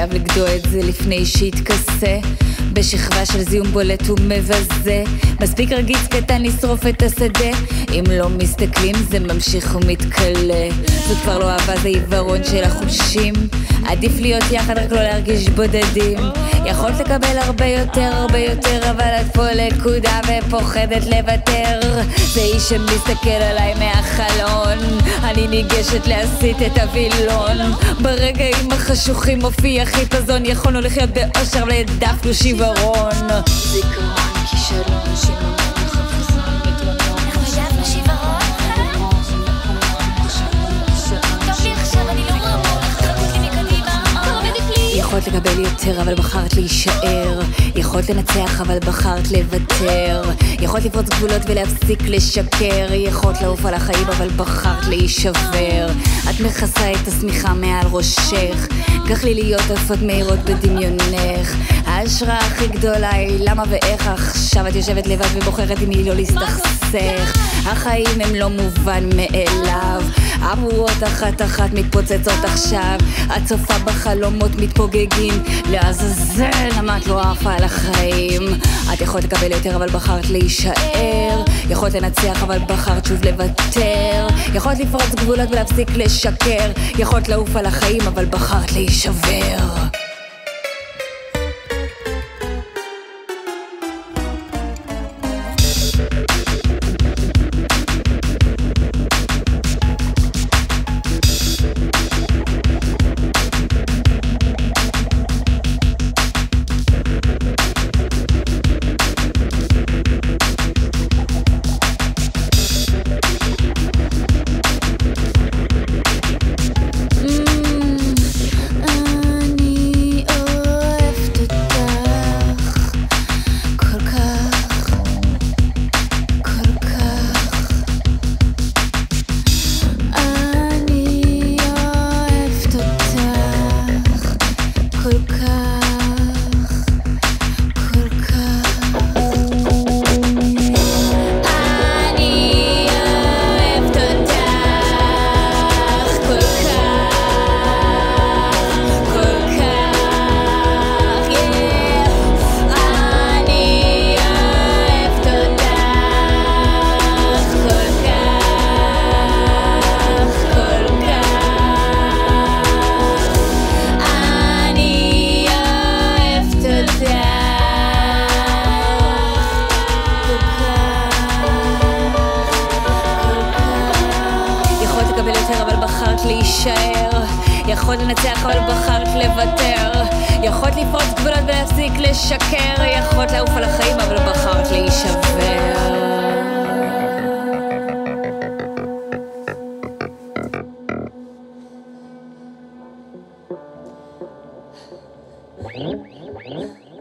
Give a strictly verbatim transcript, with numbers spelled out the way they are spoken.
חייב לגדוע את זה לפני שיתכסה בשכבה של זיהום בולט ומבזה. מספיק רגיץ קטן לשרוף את השדה, אם לא מסתכלים זה ממשיך ומתקלה. זאת כבר לא אהבה, זה עיוורון של החושים. עדיף להיות יחד רק לא להרגיש בודדים. יכולת לקבל הרבה יותר הרבה יותר, אבל את פה לקודה ופוחדת לוותר. זה איש שמסתכל עליי מהחלון, אני ניגשת להסיט את הווילון. ברגעים החשוכים מופיע חיפזון, יכולנו לחיות באושר והעדפנו שיוורון. זיכרון, כישרון, שימון, חפזון, מתרונון. אנחנו העדפנו שיוורון? טוב לי עכשיו, אני לא רואה חכות לי מקדימה. תורמדת לי. יכולת לקבל יותר אבל בחרת להישאר, יכולת לנצח אבל בחרת לוותר, יכולת לפרוץ גבולות ולהפסיק לשקר, יכולת לעוף על החיים אבל בחרת להישבר. את מכסה את השמיכה מעל ראשך, כך לי להיות עפות מהירות בדמיונך. ההשראה הכי גדולה היא למה ואיך עכשיו את יושבת לבד ובוחרת עם מי לא להסתכסך. החיים הם לא מובן מאליו, הבועות אחת אחת מתפוצצות עכשיו. את צופה בחלומות מתפוגגים, לעזאזל למה את לא עפה על החיים. את יכולת לקבל יותר אבל בחרת להישאר, יכולת לנצח אבל בחרת שוב לוותר, יכולת לפרוץ גבולות ולהפסיק לשקר, יכולת לעוף על החיים אבל בחרת להישבר. אבל בחרת להישאר, יכולת לנצח אבל בחרת לוותר, יכולת לפרוץ גבולות ולהפסיק לשקר, יכולת לעוף על החיים אבל בחרת להישבר.